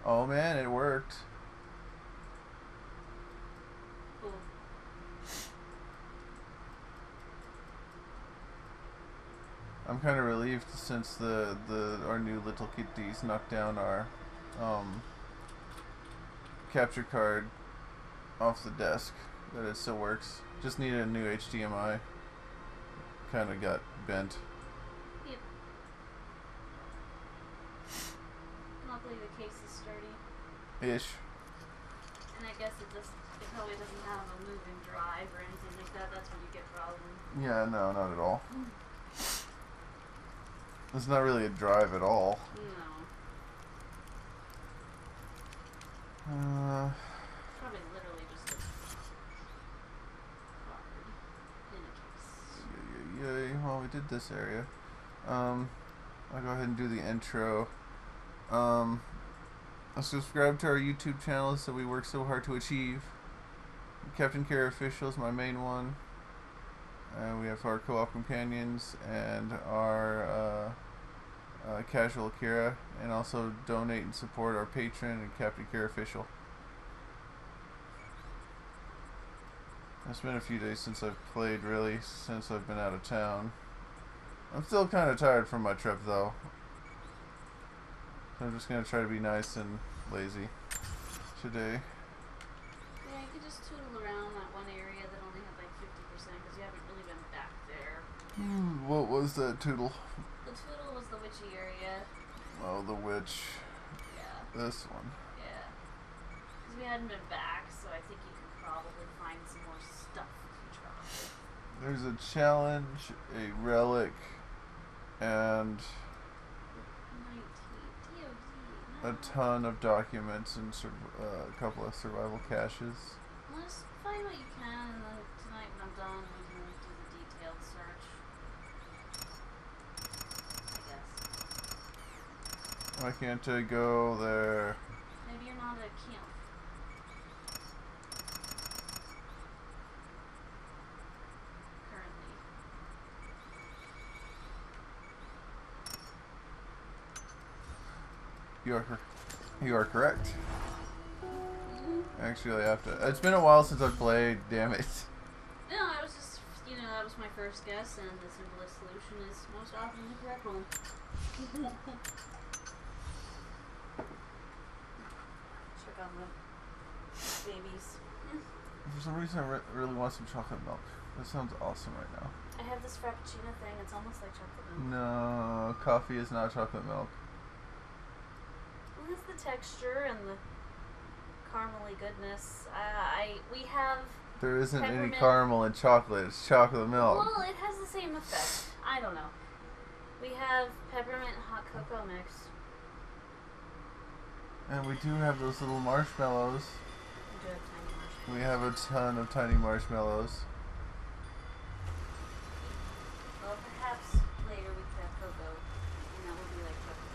Oh man, it worked. Cool. I'm kind of relieved since the our new little kitties knocked down our um, capture card off the desk. That it still works. Just needed a new HDMI. Kind of got bent. Yep. Luckily the case is sturdy. Ish. And I guess it probably doesn't have a moving drive or anything like that. That's when you get problems. Yeah, no, not at all. It's not really a drive at all. No. Uh, Probably literally just a card in a case. yay. Well, we did this area. I'll go ahead and do the intro. Subscribe to our YouTube channels that we work so hard to achieve. Captain Kira Official is my main one. We have our co-op companions and our Casual Kira, and also donate and support our patron and Captain Kira Official. It's been a few days since I've played, really, since I've been out of town. I'm still kind of tired from my trip, though. So I'm just going to try to be nice and lazy today. Yeah, you could just tootle around that one area that only had like 50% because you haven't really been back there. What was that, Toodle? The tootle was the witchy area. Oh, the witch. Yeah. This one. Yeah. Because we hadn't been back, so I think you could probably find some more stuff if you try. There's a challenge, a relic, and 19. a DOD. ton of documents and a couple of survival caches. Let's find what you can, and then tonight when I'm done, we can do the detailed search. I guess. Why can't I go there? Maybe you're not at camp. Currently. You are correct. Actually, I have to. It's been a while since I've played. Damn it. No, I was just, that was my first guess, and the simplest solution is most often the correct one. Check on the babies. For some reason, I really want some chocolate milk. That sounds awesome right now. I have this Frappuccino thing. It's almost like chocolate milk. No, coffee is not chocolate milk. Well, it's the texture and the caramely goodness. We have. There isn't any Peppermint. caramel in chocolate. It's chocolate milk. Well, it has the same effect. I don't know. We have peppermint hot cocoa mix. And we do have those little marshmallows. We do have tiny marshmallows. We have a ton of tiny marshmallows. Well, perhaps later we could have cocoa, and that would be like chocolate.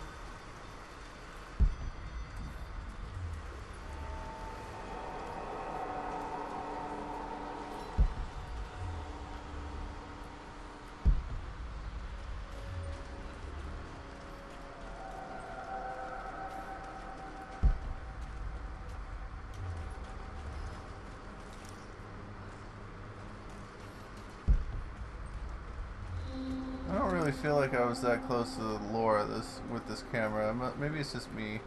I don't really feel like I was that close to the lore of this with this camera. Maybe it's just me.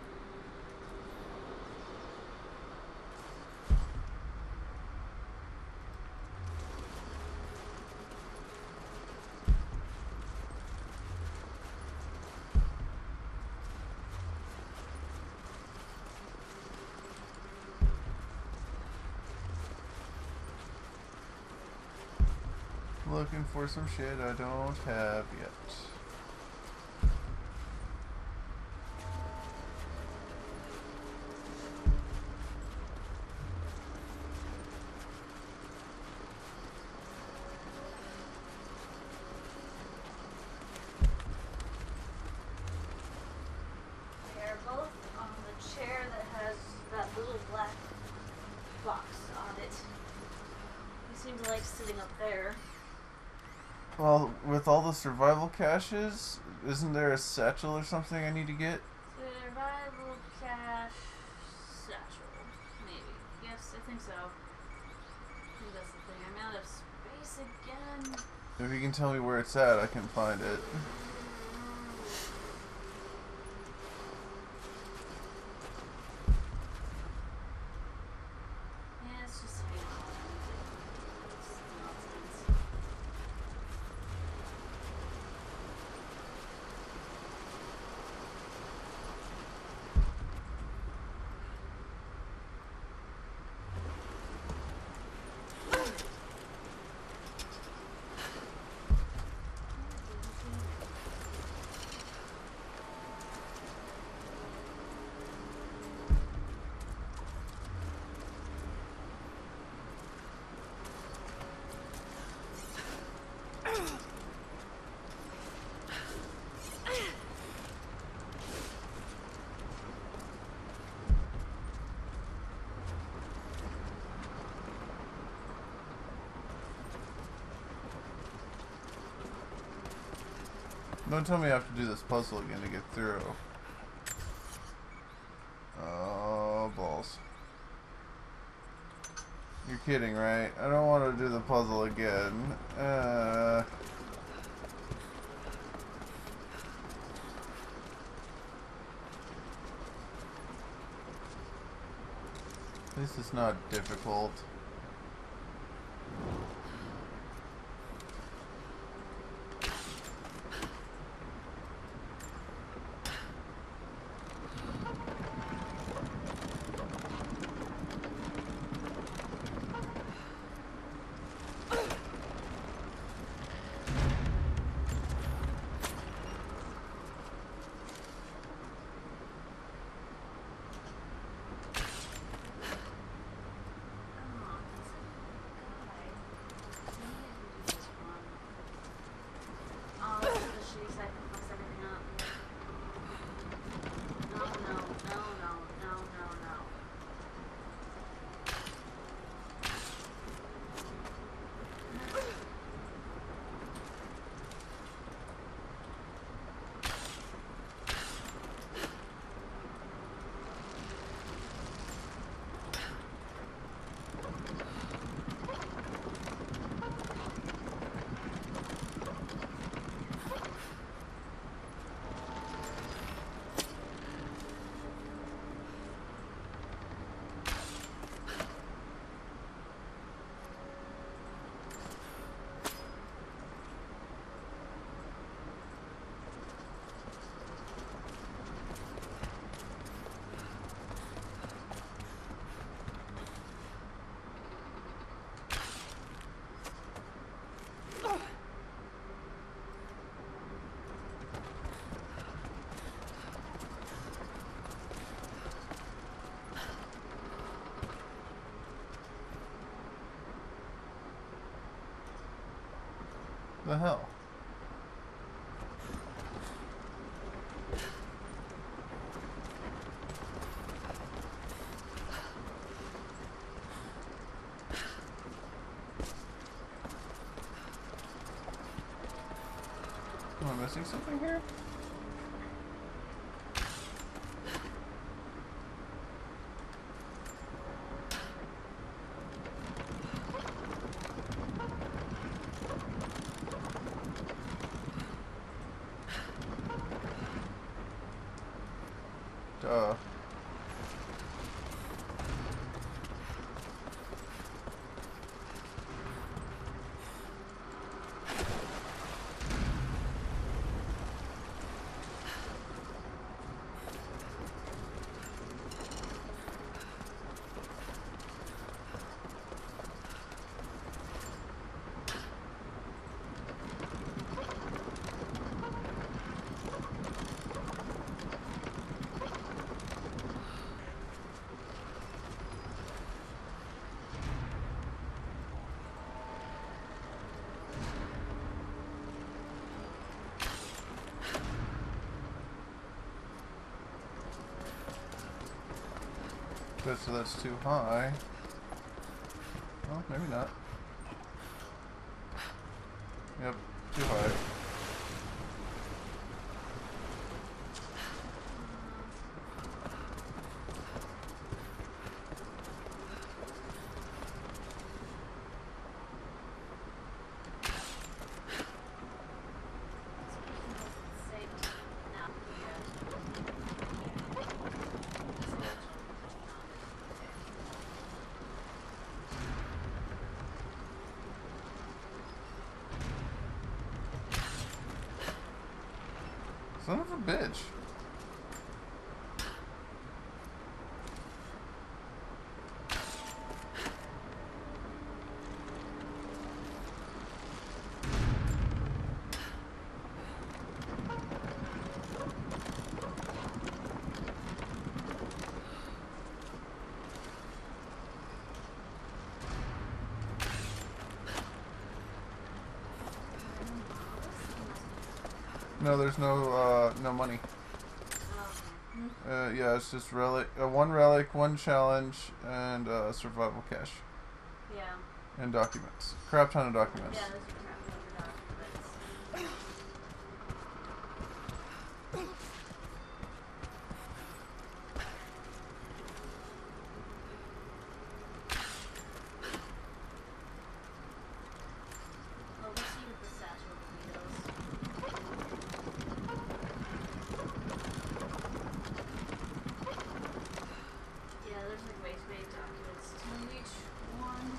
Looking for some shit I don't have yet. We are both on the chair that has that little black box on it. We seem to like sitting up there. Well, with all the survival caches, isn't there a satchel or something I need to get? Survival cash satchel. Maybe. Yes, I think so. I think that's the thing. I'm out of space again. If you can tell me where it's at, I can find it. Yeah, it's just hanging on. It's nonsense. Don't tell me I have to do this puzzle again to get through. Oh, balls. You're kidding, right? I don't want to do the puzzle again. This is not difficult. The hell? Am I missing something here? Duh. Good, so that's too high. Well, maybe not. Yep, too high. Son of a bitch. No, there's no money. Yeah, it's just relic, one relic, one challenge, and survival cash. Yeah. And documents. Crap ton of documents. Yeah, there's a crap load of documents. Oh, we'll see with the satchel burritos. Yeah, there's like way too many documents to each one.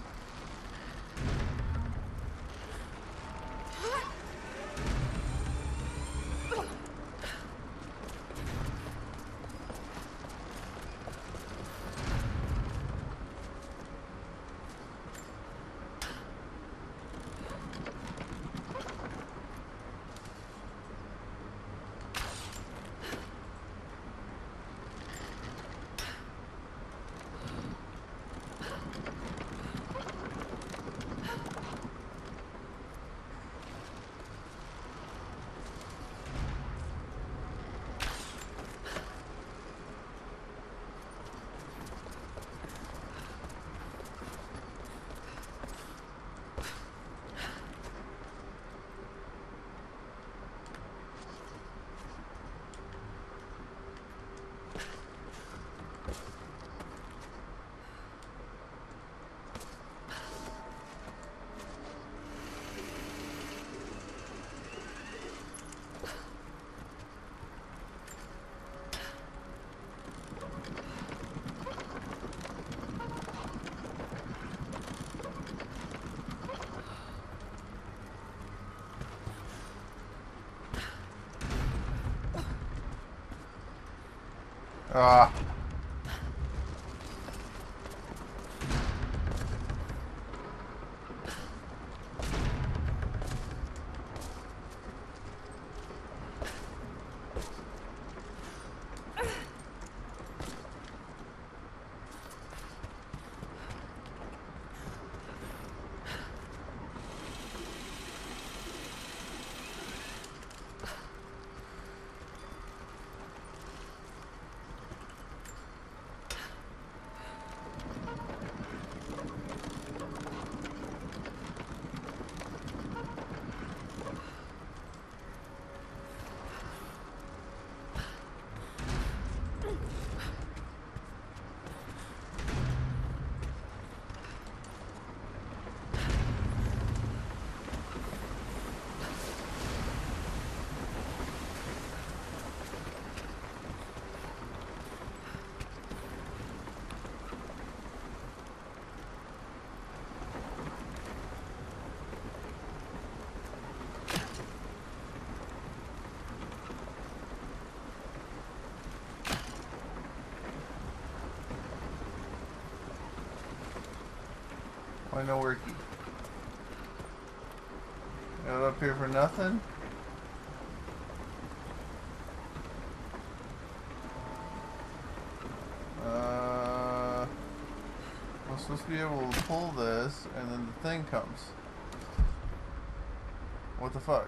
Ah. Why no worky? Got up here for nothing? I'm supposed to be able to pull this, and then the thing comes. What the fuck?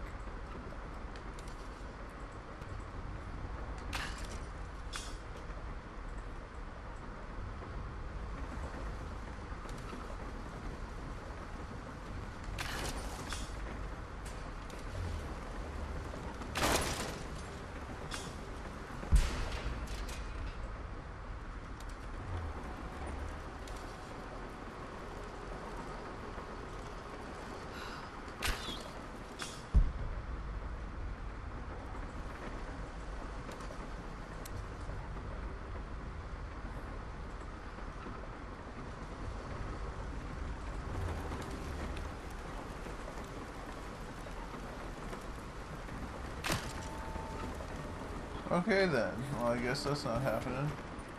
Okay then. Well, I guess that's not happening.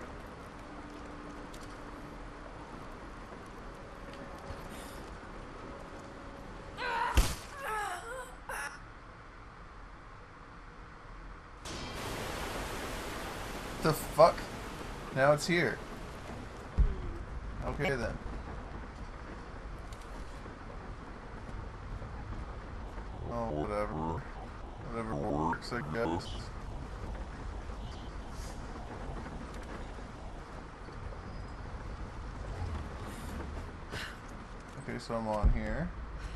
The fuck? Now it's here. Okay then. Oh, whatever. Whatever works, I guess. Okay, so I'm on here.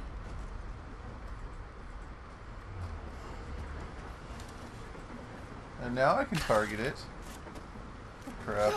And now I can target it. Crap.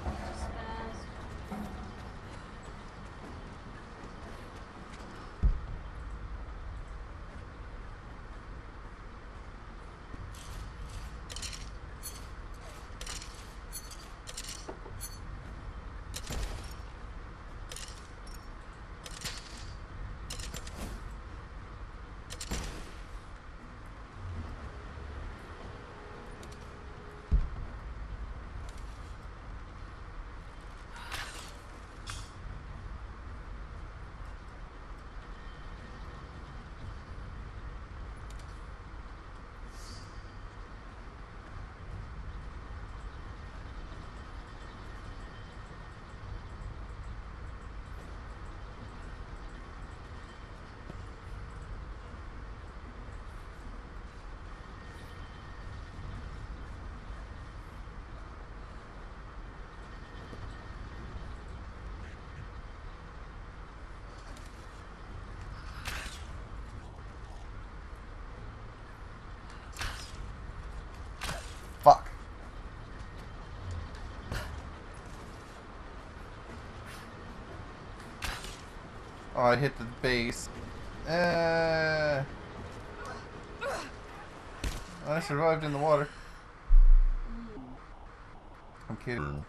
Fuck. Oh, I hit the base. I survived in the water. I'm kidding.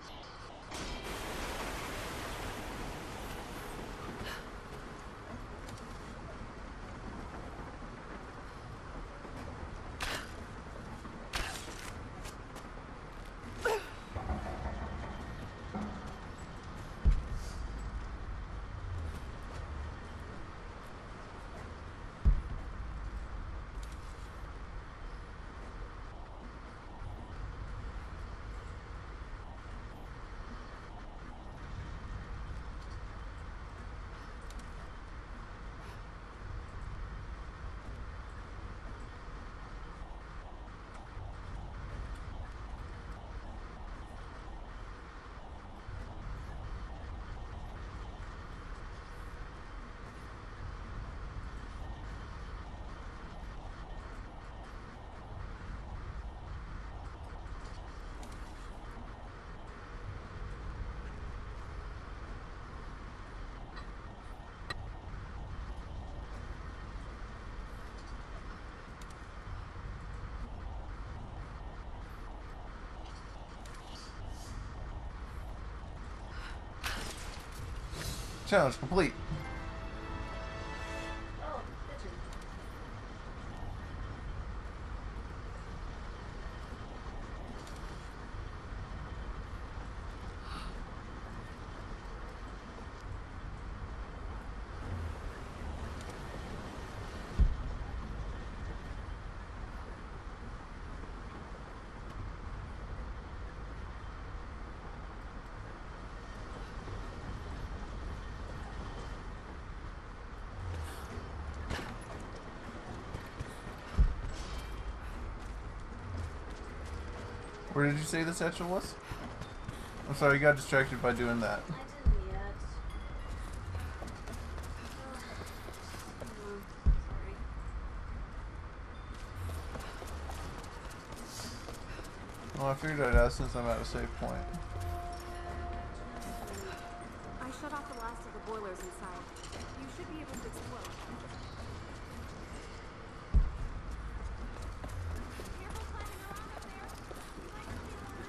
Challenge complete. Oh, pigeon. Where did you say the satchel was? I'm sorry, you got distracted by doing that. I didn't yet. Sorry. Well, I figured I'd ask since I'm at a safe point. I shut off the last of the boilers inside. You should be able to explode. Careful climbing around up there. You might see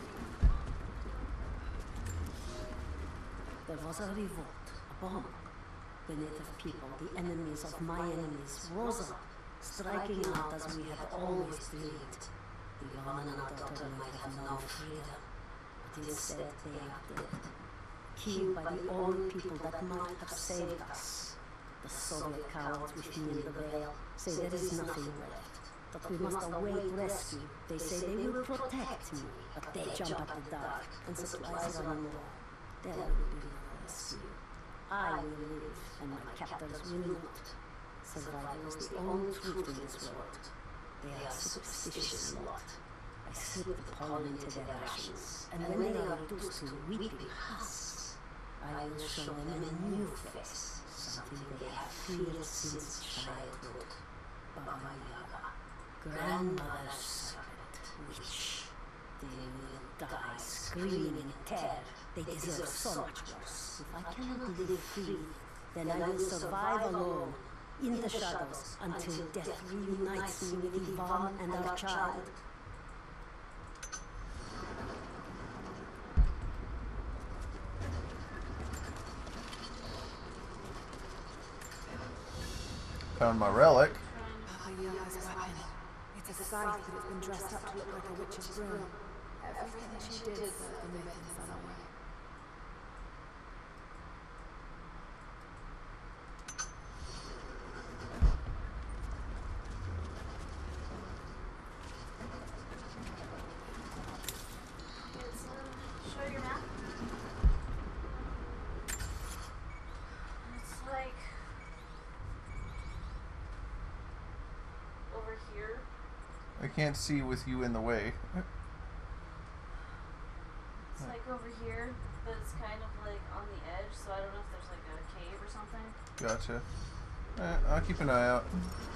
There was a revolt, a bomb. The native people, the enemies of my enemies, rose up, striking out as we had always dreamed. The Ivan and our daughter might have known freedom, but instead they are dead. Killed by the only people that might have saved us. The Soviet cowards with me in the Veil say there is nothing left, that we must await rescue. They say they will protect me, but they jump at the dark, and supplies run low. There will be no rescue. I will live, and my captors will not. Survival is the only truth in this world. They are superstitious lot. I slip the pollen into their rations, and when they are reduced to weeping husks, I will show them a new face, something they have feared since childhood. Baba Yaga, grandmother serpent, witch. They will die screaming in terror. They deserve so much worse. If I cannot live free, then I will survive alone, in the shadows, until death reunites me with Ivan and our child. Found my relic. Baba Yaga's weapon. It's a scythe, but it's been dressed up to look like a witch's broom. Everything she did served the myth in some way. Show your map. It's like over here. I can't see with you in the way. It's like over here, but it's kind of like on the edge, so I don't know if there's like a cave or something. Gotcha. I'll keep an eye out.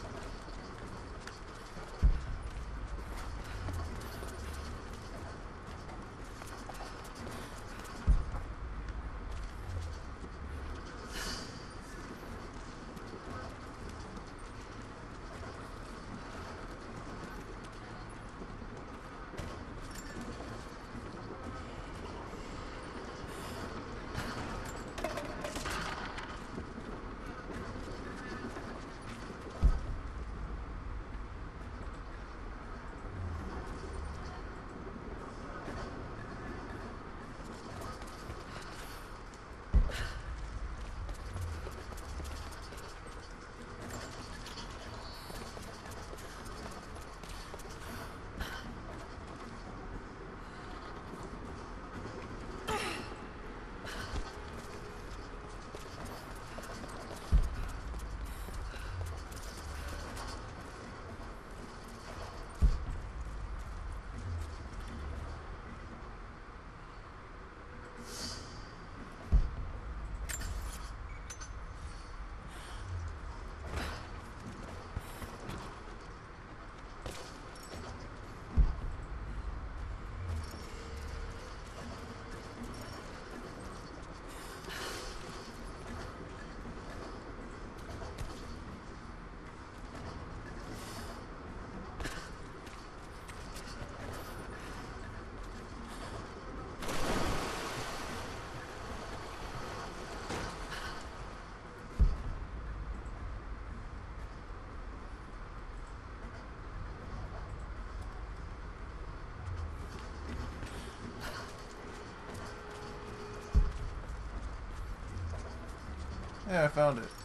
Yeah, I found it.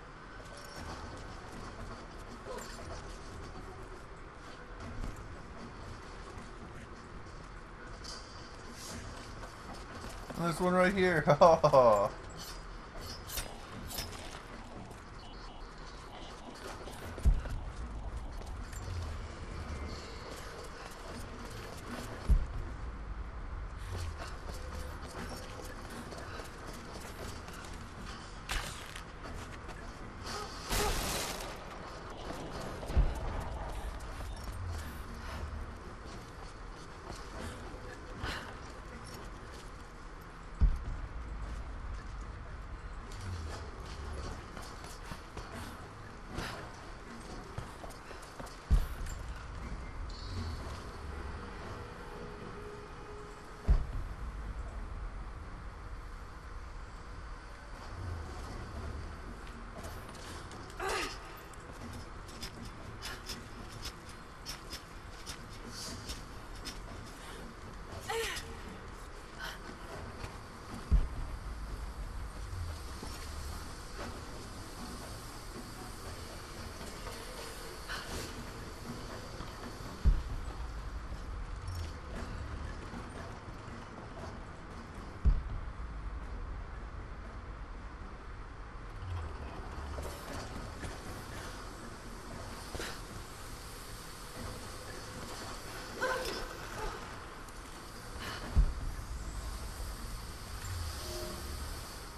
And there's one right here. Oh.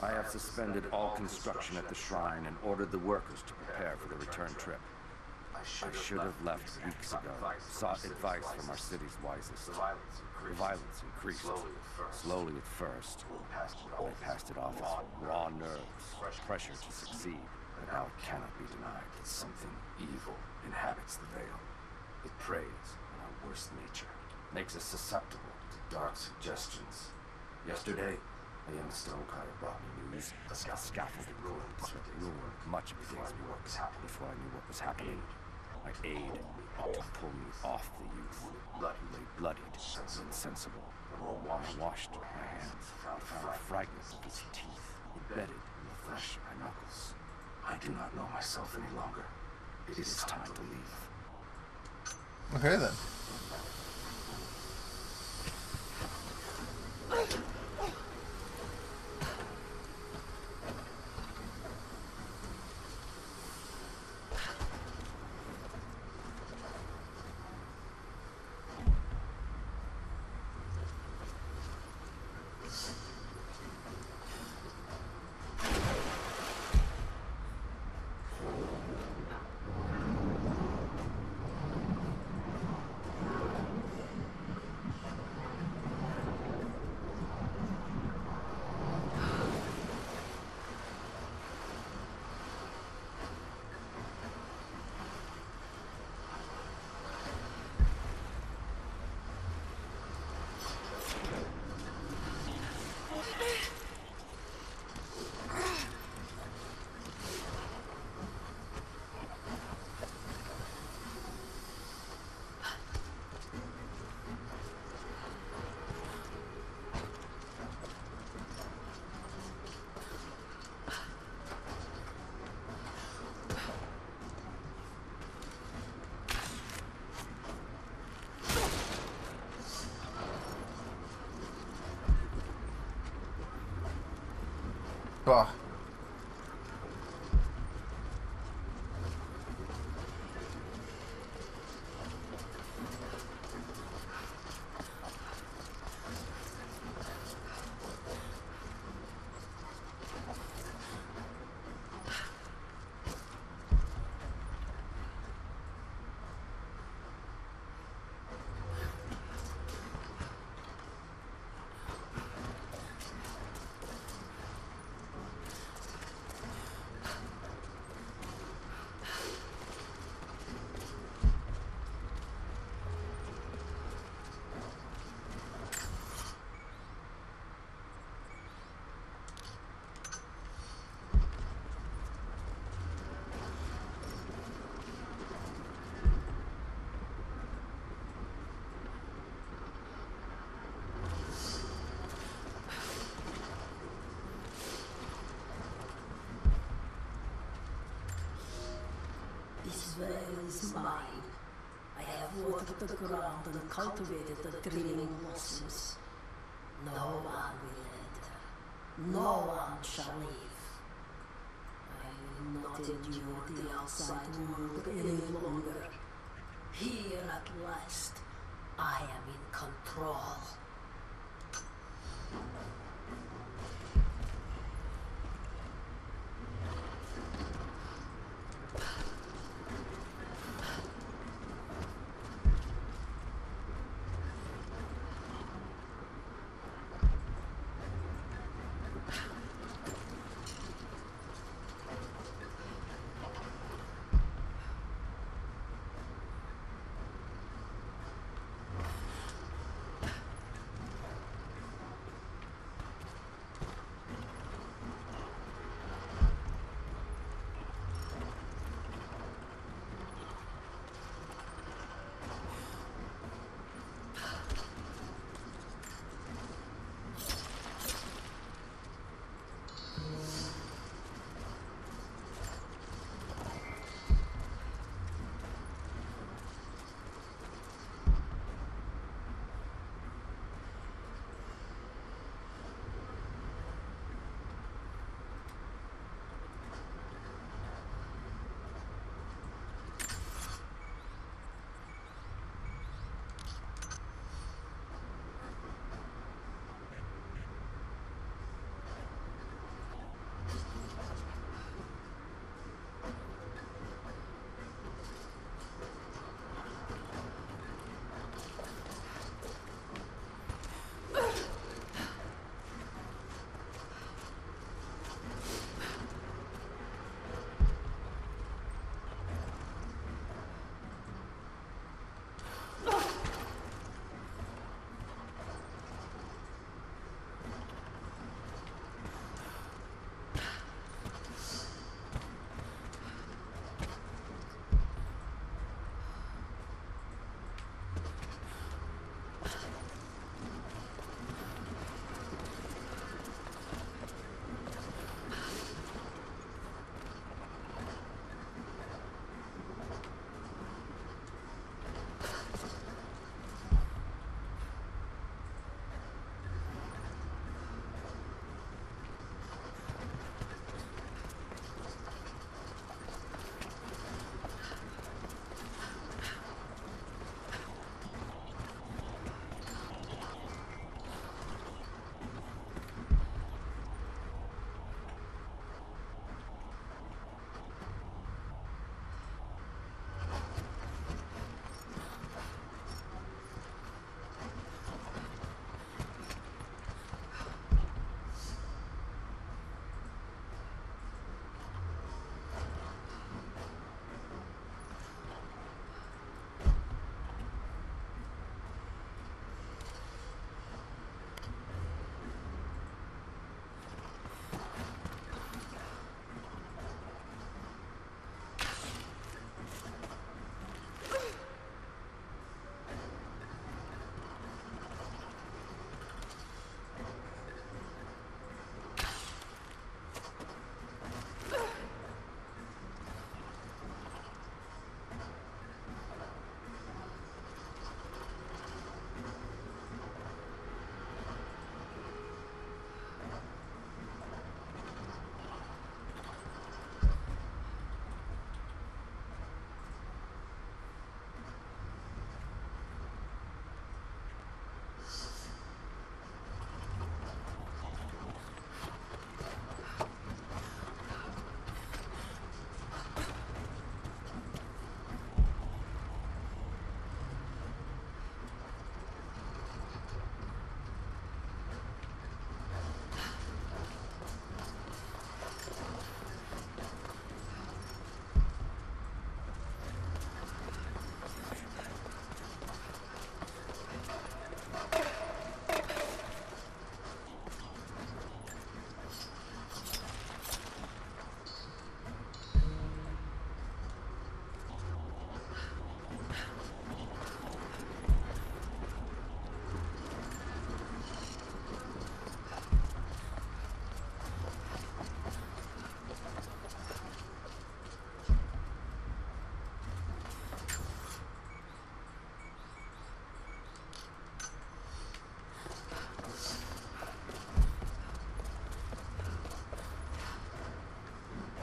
I have suspended all construction at the shrine and ordered the workers to prepare for the return trip. I should have left weeks ago, sought advice from our city's wisest. The violence increased, slowly at first. They passed it off as raw nerves, pressure to succeed, but now it cannot be denied that something evil inhabits the Veil. It preys on our worst nature, makes us susceptible to dark suggestions. Yesterday, a young stonecutter brought me news the scaffolding corpse ruined much of the day's work before I knew what was happening. My aide ought to pull me off the youth, who lay bloodied and insensible. When I washed my hands, I found fragments of his teeth embedded in the flesh of my knuckles. I do not know myself any longer. It is time to leave. Okay then. Bah. This veil is mine. I have watered the ground and cultivated the dreaming blossoms. No one will enter. No one shall leave. I will not endure the outside world any longer. Here at last, I am in control.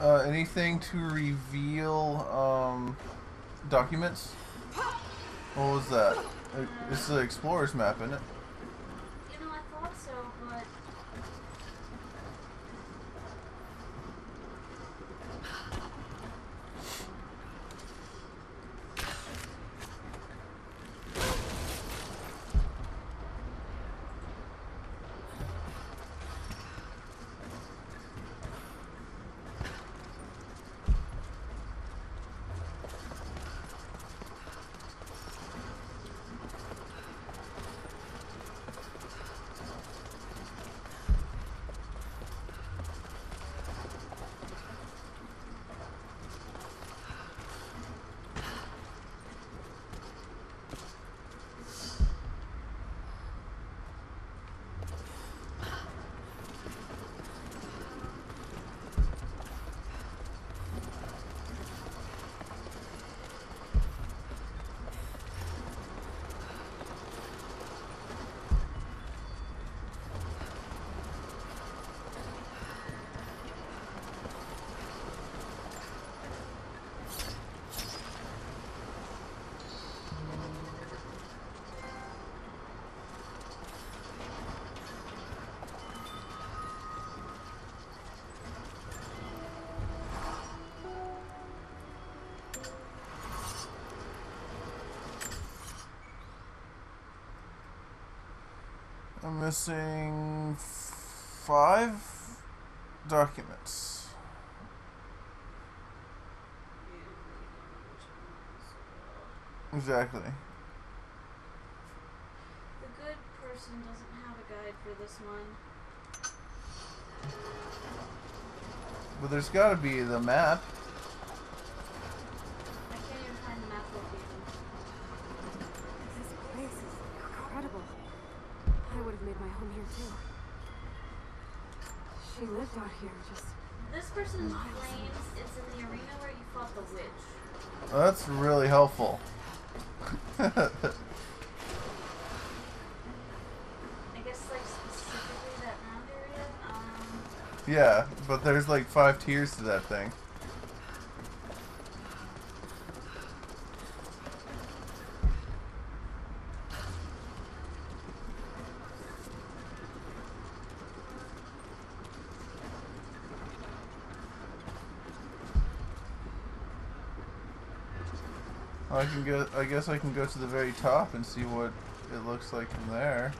Anything to reveal documents? What was that? It's the explorer's map, isn't it? You know, I thought so, but I'm missing 5 documents. Exactly. the good person doesn't have a guide for this one. But there's gotta be the map. I can't even find the map location. This place is incredible. I would have made my home here too. She lived out here just... This person claims it's in the arena where you fought the witch. Well, that's really helpful. I guess, like, specifically that round area. Yeah, but there's like 5 tiers to that thing. I guess I can go to the very top and see what it looks like from there.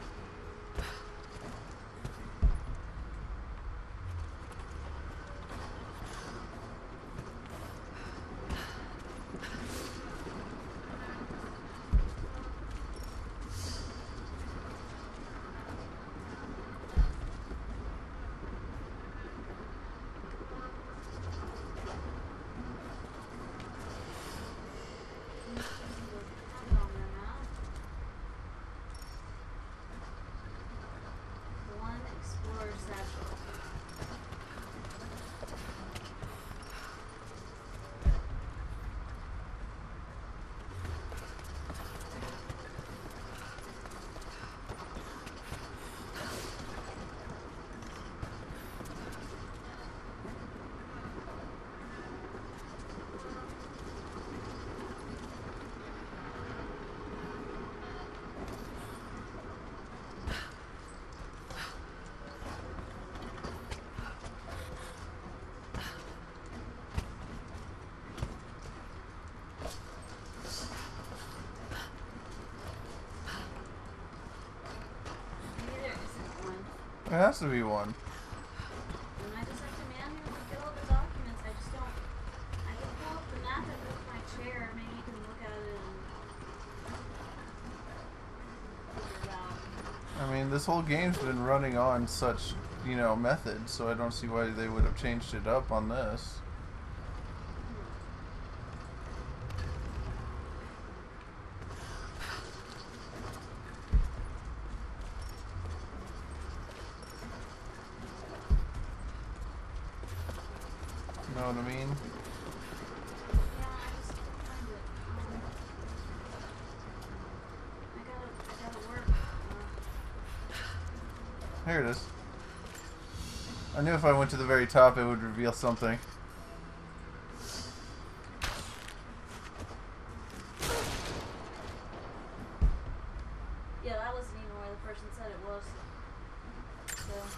There has to be one. And I just have to manually fill out the documents. I just don't. I can pull up the map and move my chair. Maybe you can look at it and figure it out. I mean, this whole game's been running on such, you know, methods, so I don't see why they would have changed it up on this. You know what I mean? Yeah, I just can't find it. I gotta work. Here it is. I knew if I went to the very top it would reveal something.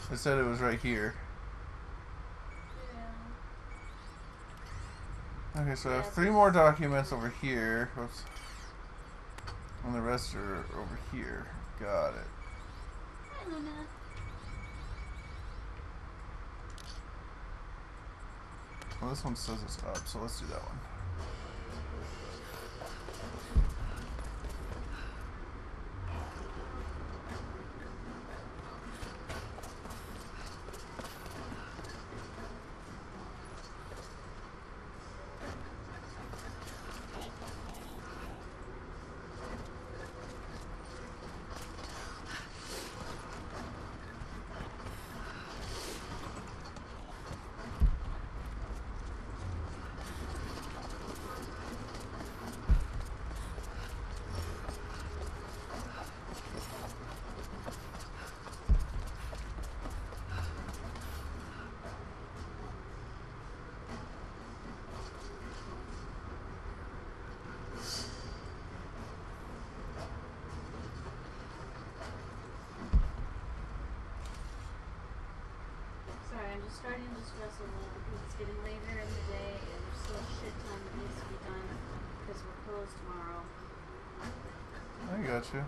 It said it was right here. Yeah. Okay, so I have Yeah, 3 more documents over here. Whoops. And the rest are over here. Got it. Hi, Luna. Well, this one says it's up, so let's do that one. Sorry, I'm just starting to stress a little because it's getting later in the day and there's still shit ton that needs to be done because we're closed tomorrow. I got you.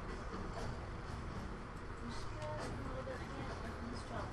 I'm stressing a little bit. I can't open this job.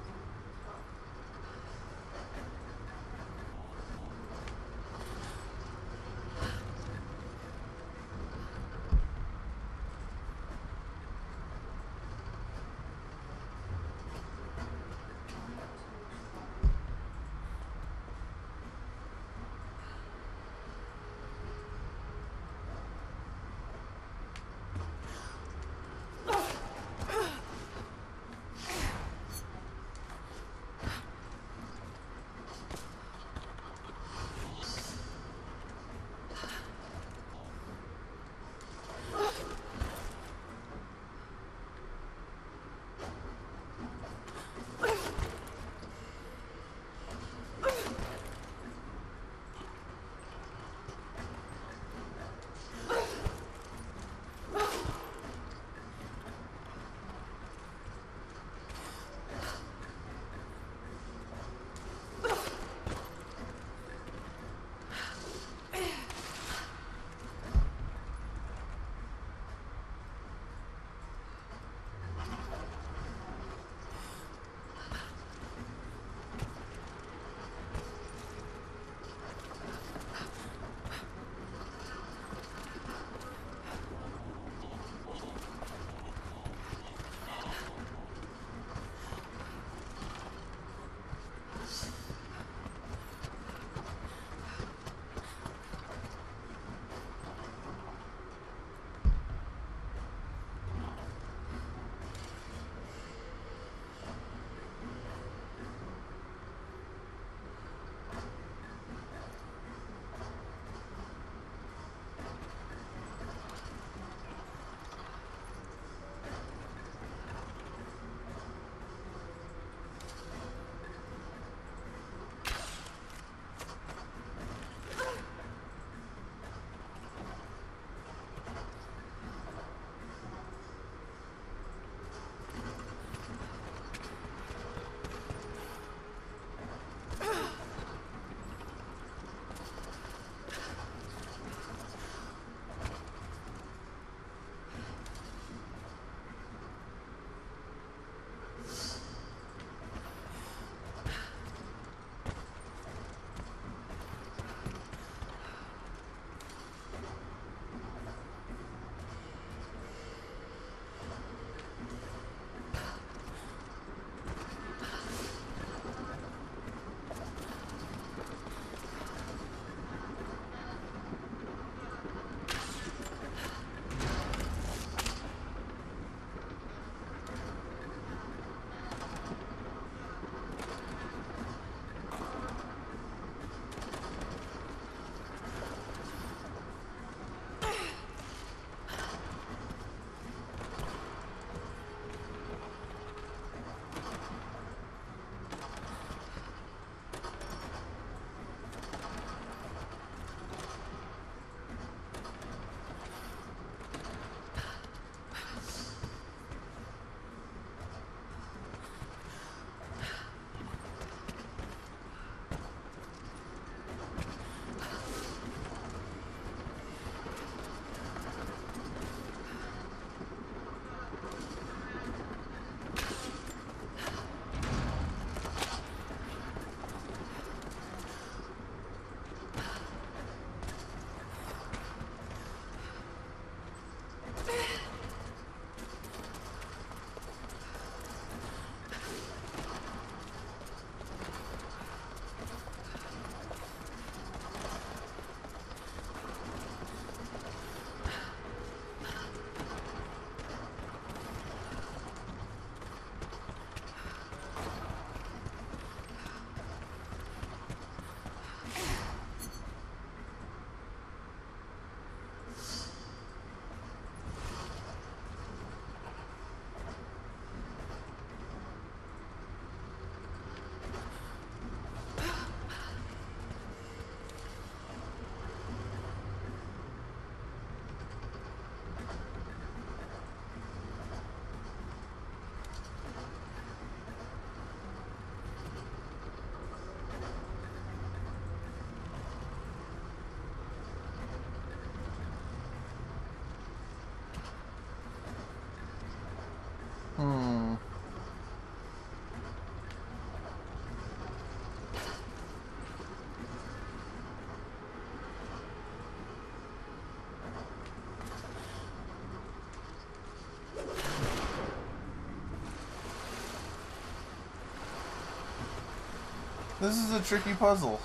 This is a tricky puzzle.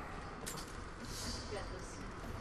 Get this.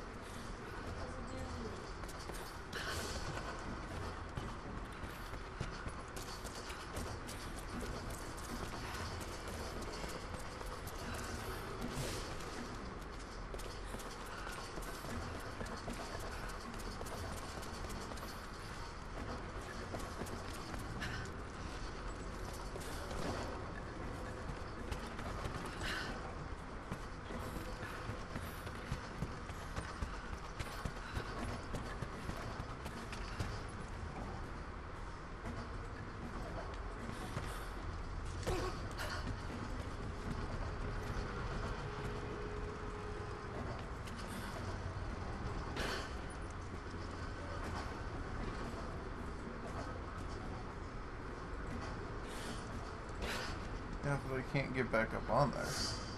Yeah, but I can't get back up on there.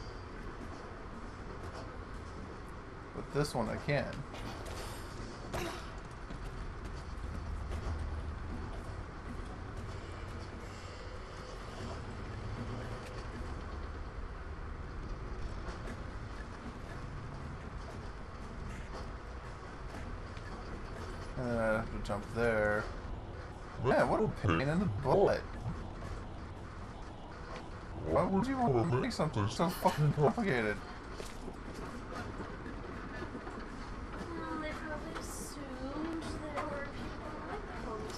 But this one I can. And then I have to jump there. Man, what a pain in the butt. Why would you want to make something so fucking complicated? Well, they probably assumed there were people like the host.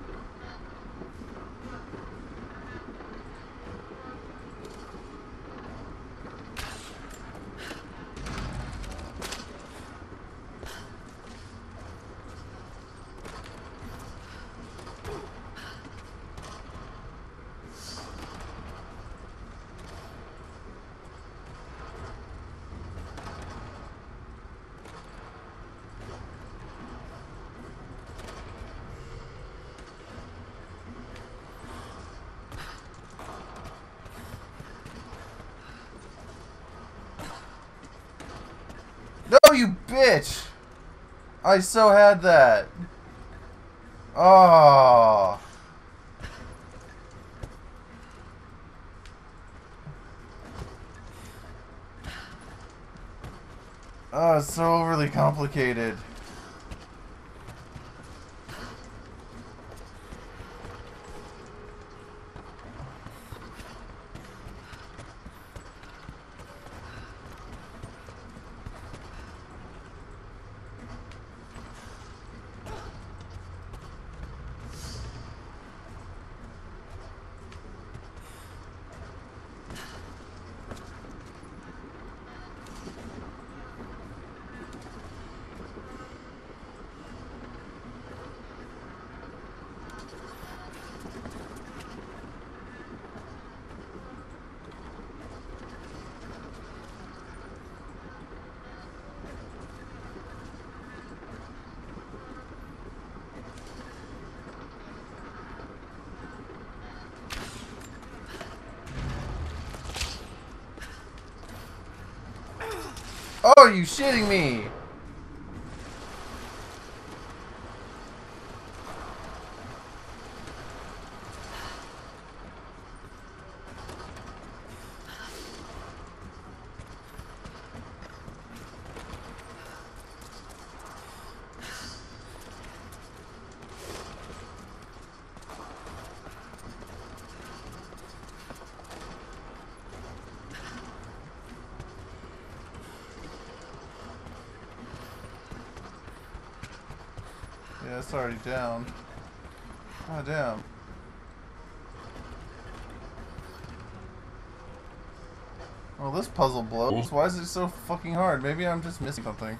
No, you bitch! I so had that. Oh. Oh, it's so overly complicated. Oh, are you shitting me? Yeah, it's already down. Oh, damn. Well, this puzzle blows. Why is it so fucking hard? Maybe I'm just missing something.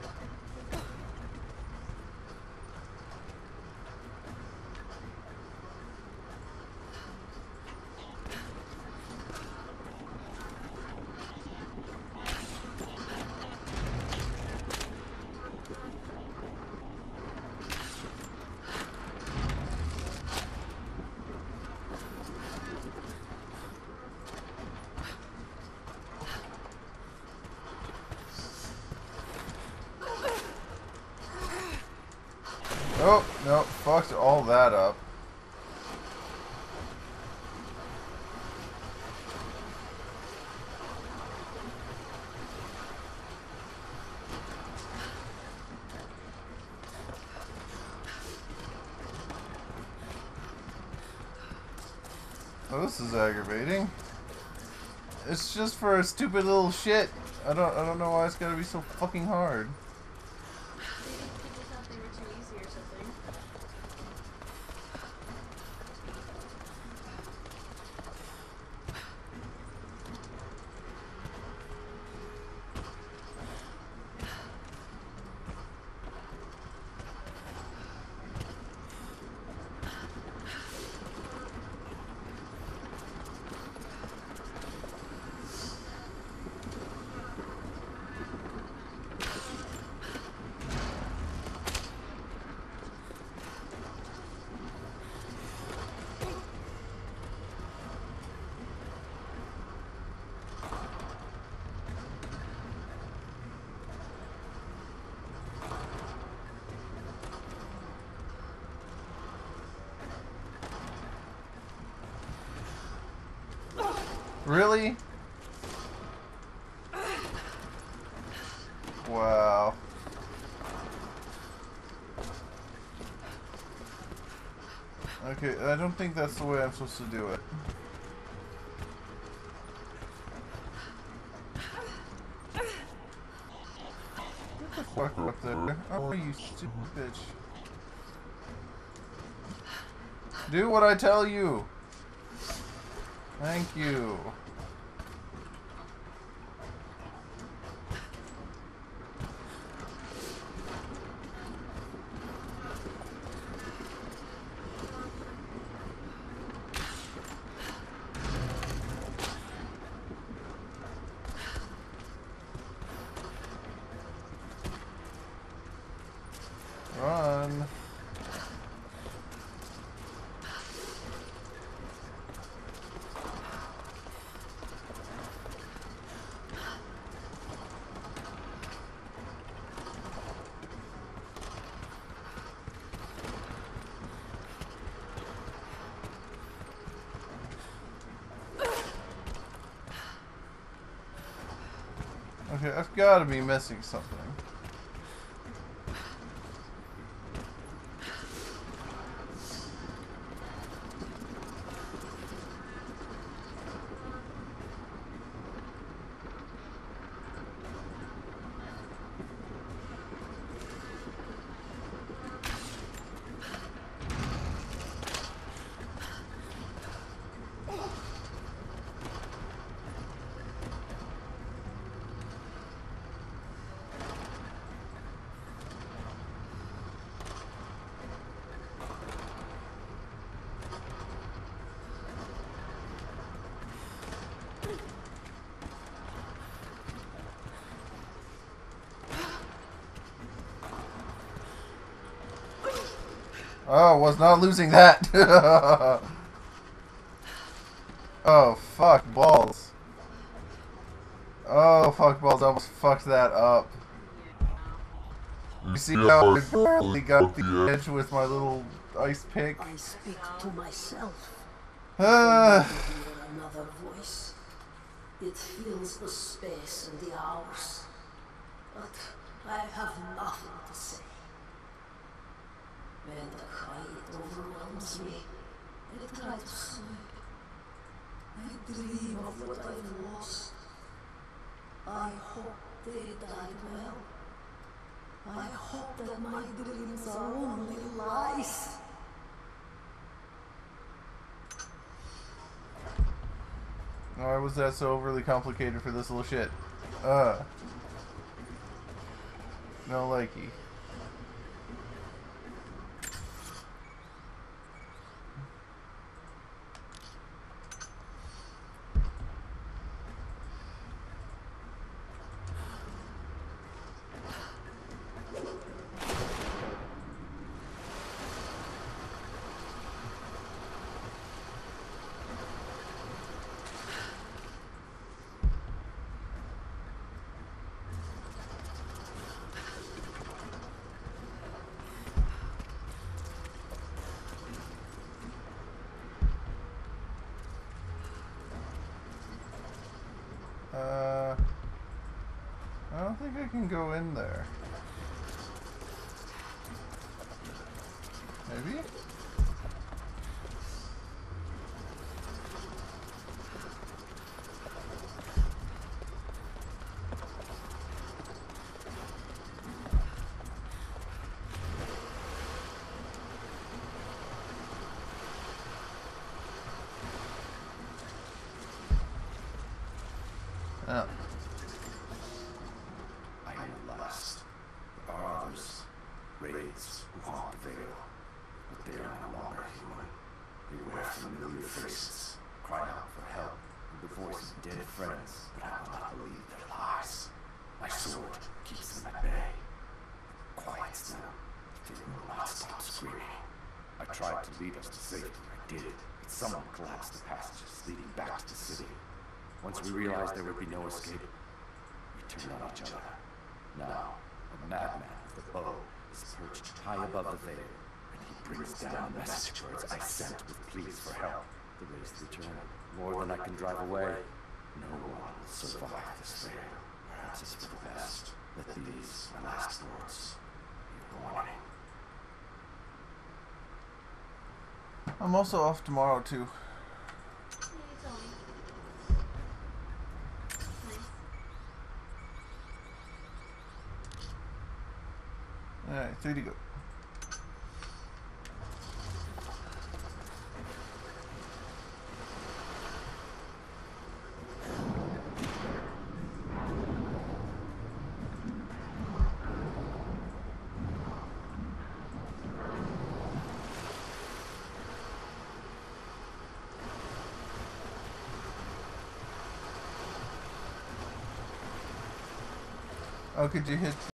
Oh, no, fucked all that up. Oh, this is aggravating. It's just for a stupid little shit. I don't know why it's gotta be so fucking hard. Maybe people thought they were too easy or something. Really? Wow. Okay, I don't think that's the way I'm supposed to do it. What the fuck up there? Oh, you stupid bitch. Do what I tell you! Thank you. Run. Okay, I've got to be missing something. Oh, was not losing that. Oh, fuck balls. Oh, fuck balls. I almost fucked that up. You see how I barely got the edge with my little ice pick? I speak to myself. Ah. Hear another voice. It fills the space and the hours. But I have nothing to say. When the quiet overwhelms me, I try to sleep. I dream of what I've lost. I hope they died well. I hope that my dreams are only lies. Why was that so overly complicated for this little shit? No likey. I don't think I can go in there. Maybe? Oh. I am the last. There are others, raids, who haunt the veil, but they are no longer human. They wear familiar faces, cry out for help, with the voice of dead friends, but I will not believe their lies. My sword keeps them at bay. Quiets them. They will not stop screaming. I tried to lead us to safety. I did, but someone collapsed the passages leading back to the city. Once we realized there would be no escape, we turned on each other. Now, a madman with a bow is perched high above the veil, and he brings down message birds I sent with pleas for help. The race return, more than I can drive away. No one will survive this veil. Perhaps it's for the best. Let these, my last words, be a warning. I'm also off tomorrow too. Yeah, you told me. Nice. Alright, 3 to go. Oh, could you hit